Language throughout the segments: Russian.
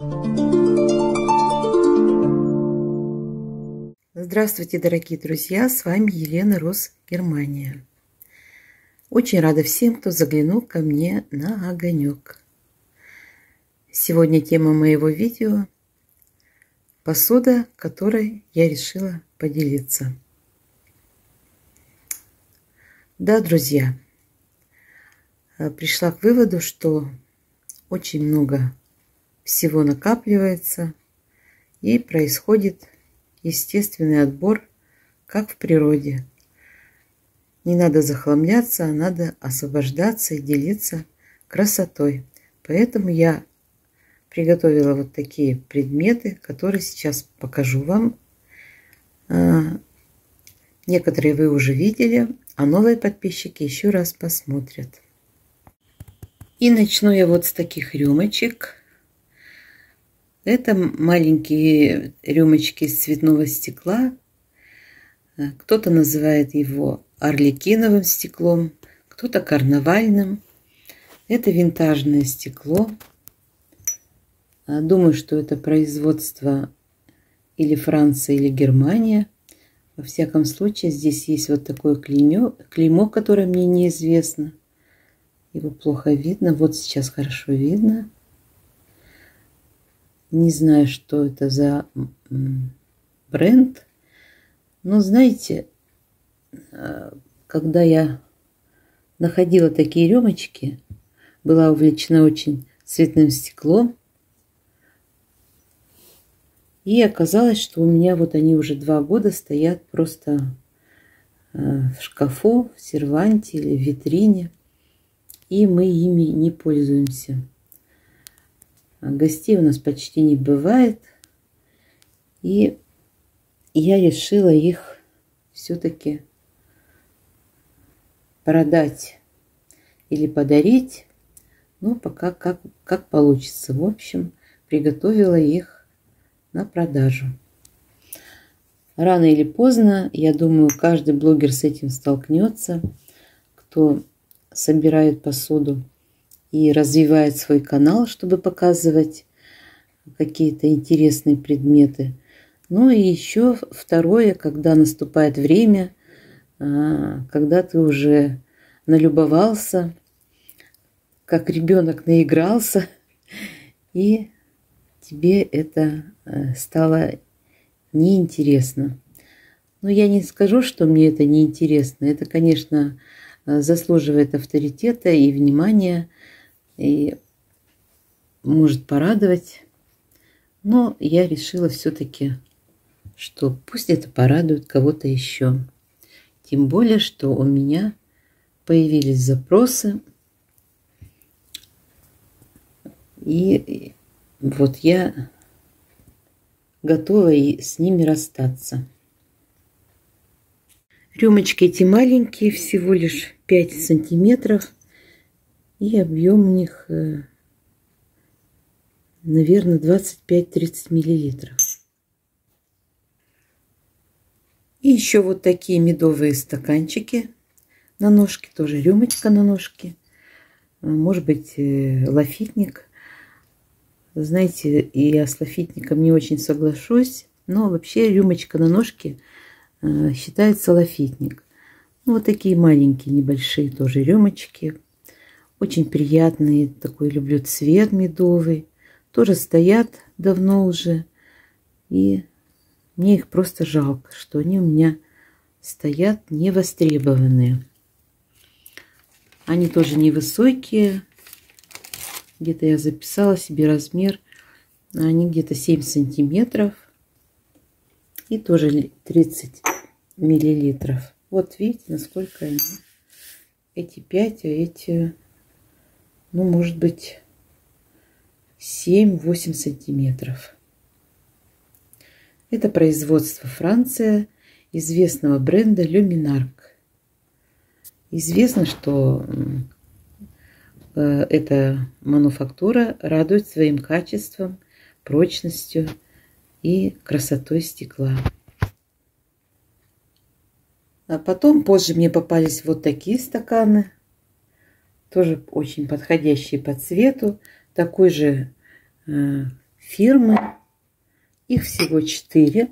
Здравствуйте, дорогие друзья! С вами Елена Рос, Германия. Очень рада всем, кто заглянул ко мне на огонек. Сегодня тема моего видео – посуда, которой я решила поделиться. Да, друзья, пришла к выводу, что очень много всего накапливается и происходит естественный отбор, как в природе. Не надо захламляться, а надо освобождаться и делиться красотой. Поэтому я приготовила вот такие предметы, которые сейчас покажу вам. Некоторые вы уже видели, а новые подписчики еще раз посмотрят. И начну я вот с таких рюмочек. Это маленькие рюмочки из цветного стекла. Кто-то называет его арлекиновым стеклом, кто-то карнавальным. Это винтажное стекло. Думаю, что это производство или Франция, или Германия. Во всяком случае, здесь есть вот такое клеймо, которое мне неизвестно. Его плохо видно. Вот сейчас хорошо видно. Не знаю, что это за бренд. Но знаете, когда я находила такие рюмочки, была увлечена очень цветным стеклом. И оказалось, что у меня вот они уже 2 года стоят просто в шкафу, в серванте или в витрине. И мы ими не пользуемся. Гостей у нас почти не бывает. И я решила их все-таки продать или подарить. Ну, пока как получится. В общем, приготовила их на продажу. Рано или поздно, я думаю, каждый блогер с этим столкнется, кто собирает посуду и развивает свой канал, чтобы показывать какие-то интересные предметы. Ну и еще второе, когда наступает время, когда ты уже налюбовался, как ребенок наигрался, и тебе это стало неинтересно. Но я не скажу, что мне это неинтересно. Это, конечно, заслуживает авторитета и внимания, и может порадовать. Но я решила все-таки, что пусть это порадует кого-то еще. Тем более, что у меня появились запросы. И вот я готова и с ними расстаться. Рюмочки эти маленькие, всего лишь 5 сантиметров. И объем у них, наверное, 25-30 миллилитров. И еще вот такие медовые стаканчики на ножке. Тоже рюмочка на ножке. Может быть, лафитник. Знаете, я с лафитником не очень соглашусь. Но вообще рюмочка на ножке считается лафитник. Ну, вот такие маленькие, небольшие тоже рюмочки. Очень приятные. Такой люблю цвет медовый. Тоже стоят давно уже. И мне их просто жалко, что они у меня стоят невостребованные. Они тоже невысокие. Где-то я записала себе размер. Они где-то 7 сантиметров. И тоже 30 миллилитров. Вот видите, насколько они. Эти 5, а эти, ну, может быть, 7-8 сантиметров. Это производство Франция, известного бренда Люминарк. Известно, что эта мануфактура радует своим качеством, прочностью и красотой стекла. А потом, позже мне попались вот такие стаканы. Тоже очень подходящие по цвету. Такой же фирмы. Их всего 4.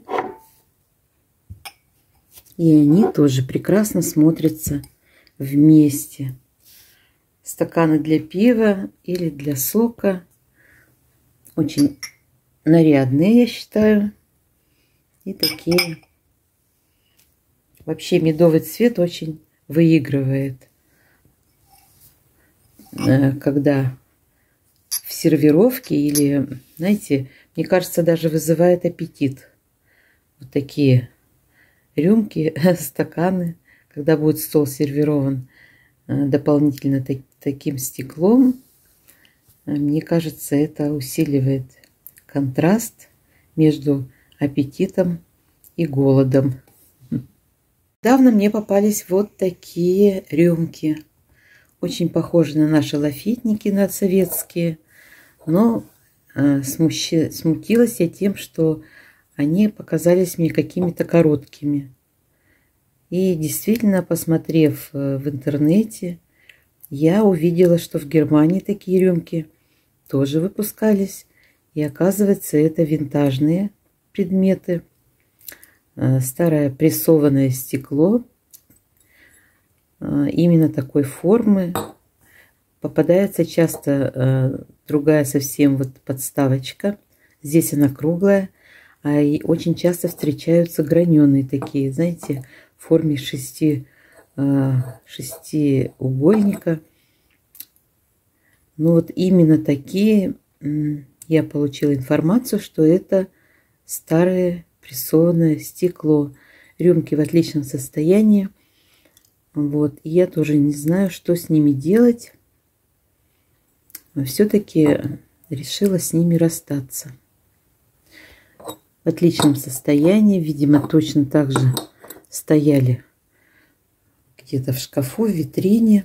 И они тоже прекрасно смотрятся вместе. Стаканы для пива или для сока. Очень нарядные, я считаю. И такие. Вообще медовый цвет очень выигрывает, когда в сервировке или, знаете, мне кажется, даже вызывает аппетит. Вот такие рюмки, стаканы, когда будет стол сервирован дополнительно таким стеклом, мне кажется, это усиливает контраст между аппетитом и голодом. Недавно мне попались вот такие рюмки. Очень похожи на наши лафитники, на советские. Но смутилась я тем, что они показались мне какими-то короткими. И действительно, посмотрев в интернете, я увидела, что в Германии такие рюмки тоже выпускались. И оказывается, это винтажные предметы. Старое прессованное стекло. Именно такой формы. Попадается часто другая совсем вот подставочка. Здесь она круглая. А и очень часто встречаются граненые такие, знаете, в форме шестиугольника. Ну вот именно такие я получила информацию, что это старое прессованное стекло. Рюмки в отличном состоянии. Вот. И я тоже не знаю, что с ними делать. Но все-таки решила с ними расстаться. В отличном состоянии. Видимо, точно так же стояли где-то в шкафу, в витрине.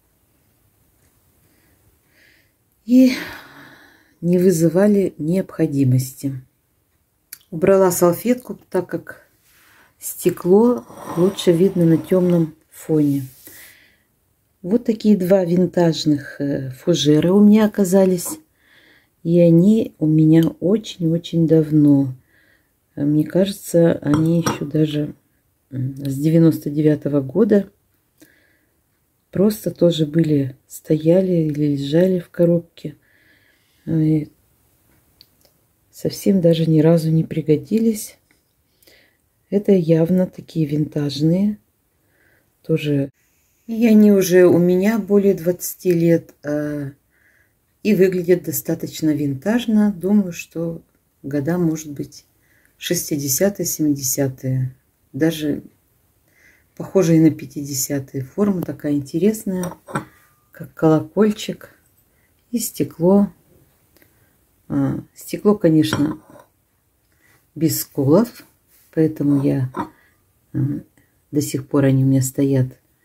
И не вызывали необходимости. Убрала салфетку, так как стекло лучше видно на темном фоне. Вот такие 2 винтажных фужера у меня оказались. И они у меня очень-очень давно. Мне кажется, они еще даже с 99-го года. Просто тоже были, стояли или лежали в коробке. И совсем даже ни разу не пригодились. Это явно такие винтажные. Тоже. И они уже у меня более 20 лет. И выглядят достаточно винтажно. Думаю, что года, может быть, 60-е, 70-е. Даже похожие на 50-е. Форма такая интересная, как колокольчик. И стекло. Стекло, конечно, без сколов. Поэтому я до сих пор они у меня стоят.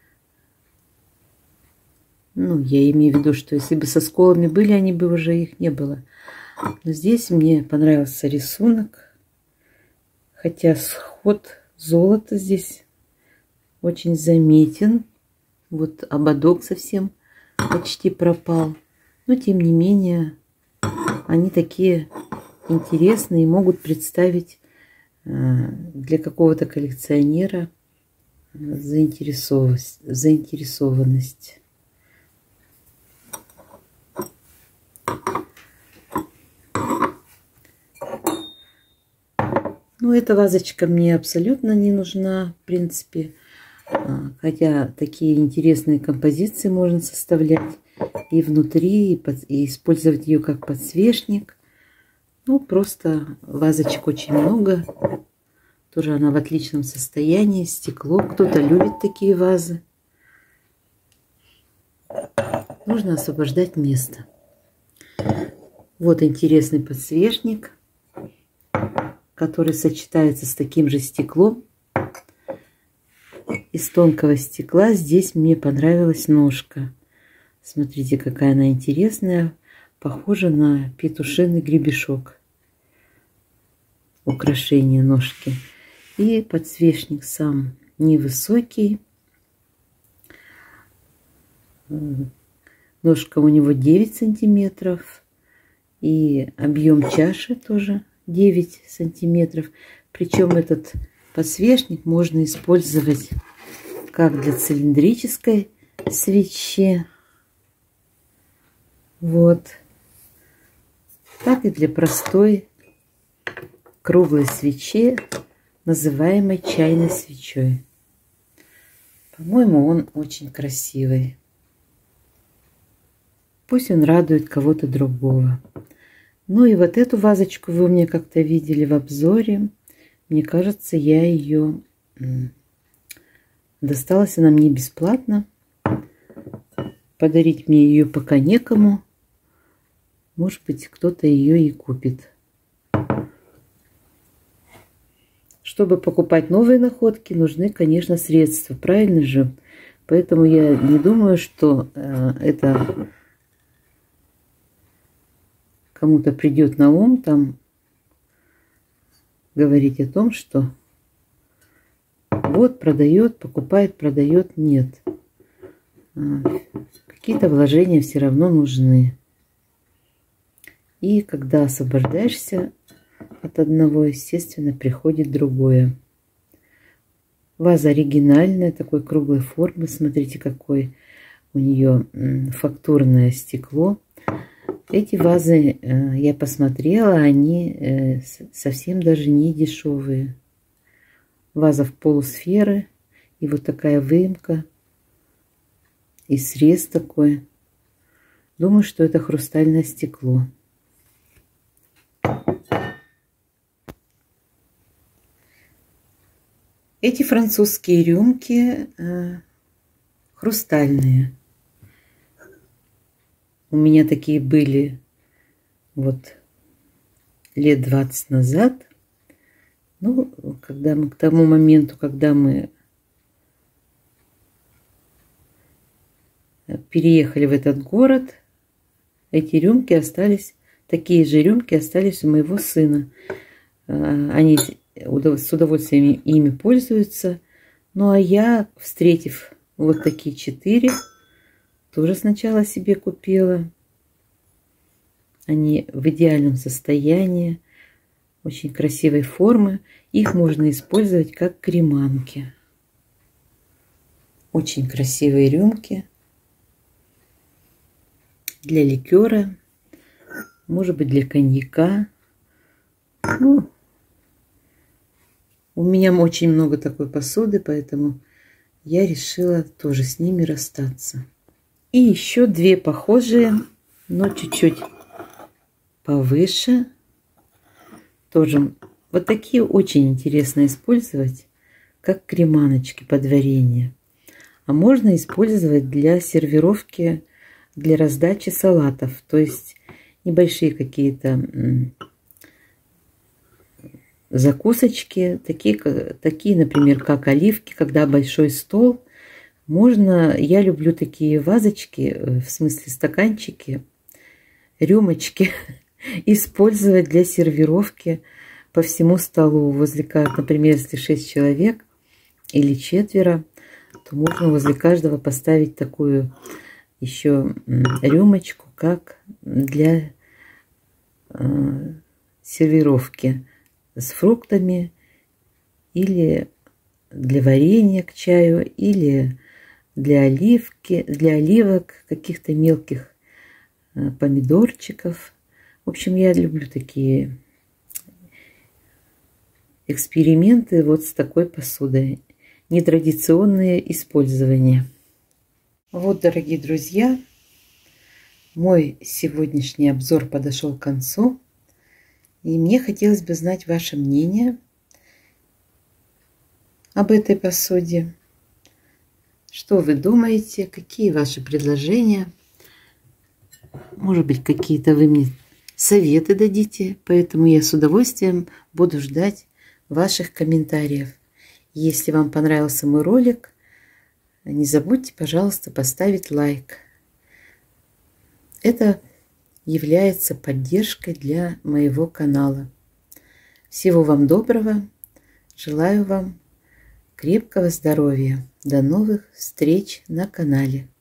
Ну, я имею в виду, что если бы со сколами были, они бы уже их не было. Но здесь мне понравился рисунок. Хотя сход золота здесь очень заметен. Вот ободок совсем почти пропал. Но тем не менее, они такие интересные и могут представить для какого-то коллекционера заинтересованность. Ну, эта вазочка мне абсолютно не нужна, в принципе. Хотя такие интересные композиции можно составлять и внутри, и использовать ее как подсвечник. Ну, просто вазочек очень много. Тоже она в отличном состоянии. Стекло. Кто-то любит такие вазы. Нужно освобождать место. Вот интересный подсвечник, который сочетается с таким же стеклом. Из тонкого стекла здесь мне понравилась ножка. Смотрите, какая она интересная. Похожа на петушиный гребешок. Украшение ножки. И подсвечник сам невысокий. Ножка у него 9 сантиметров. И объем чаши тоже 9 сантиметров. Причем этот подсвечник можно использовать как для цилиндрической свечи, вот, так и для простой круглой свечи, называемой чайной свечой. По-моему, он очень красивый. Пусть он радует кого-то другого. Ну и вот эту вазочку вы у меня как-то видели в обзоре. Мне кажется, я ее... Досталась она мне бесплатно. Подарить мне ее пока некому. Может быть, кто-то ее и купит. Чтобы покупать новые находки, нужны, конечно, средства. Правильно же? Поэтому я не думаю, что это кому-то придет на ум там говорить о том, что вот продает, покупает, продает. Нет. Какие-то вложения все равно нужны. И когда освобождаешься от одного, естественно, приходит другое. Ваза оригинальная, такой круглой формы. Смотрите, какое у нее фактурное стекло. Эти вазы, я посмотрела, они совсем даже не дешевые. Ваза в полусферы. И вот такая выемка. И срез такой. Думаю, что это хрустальное стекло. Эти французские рюмки хрустальные. У меня такие были вот лет 20 назад. Ну, когда мы к тому моменту, когда мы переехали в этот город, эти рюмки остались, такие же рюмки остались у моего сына. Они с удовольствием ими пользуются. Ну, а я, встретив вот такие 4, тоже сначала себе купила. Они в идеальном состоянии, очень красивой формы. Их можно использовать как креманки. Очень красивые рюмки. Для ликера, может быть, для коньяка. Ну, у меня очень много такой посуды, поэтому я решила тоже с ними расстаться. И еще 2 похожие, но чуть-чуть повыше. Тоже вот такие очень интересно использовать, как креманочки под варенье. А можно использовать для сервировки, для раздачи салатов. То есть небольшие какие-то закусочки, такие, например, как оливки, когда большой стол. Можно, я люблю такие вазочки, в смысле стаканчики, рюмочки, использовать для сервировки по всему столу. Возле, например, если 6 человек или 4, то можно возле каждого поставить такую еще рюмочку, как для сервировки с фруктами или для варенья к чаю, или для оливок, каких-то мелких помидорчиков. В общем, я люблю такие эксперименты вот с такой посудой. Нетрадиционные использования. Вот, дорогие друзья, мой сегодняшний обзор подошел к концу. И мне хотелось бы знать ваше мнение об этой посуде. Что вы думаете? Какие ваши предложения? Может быть, какие-то вы мне советы дадите. Поэтому я с удовольствием буду ждать ваших комментариев. Если вам понравился мой ролик, не забудьте, пожалуйста, поставить лайк. Это является поддержкой для моего канала. Всего вам доброго. Желаю вам крепкого здоровья. До новых встреч на канале.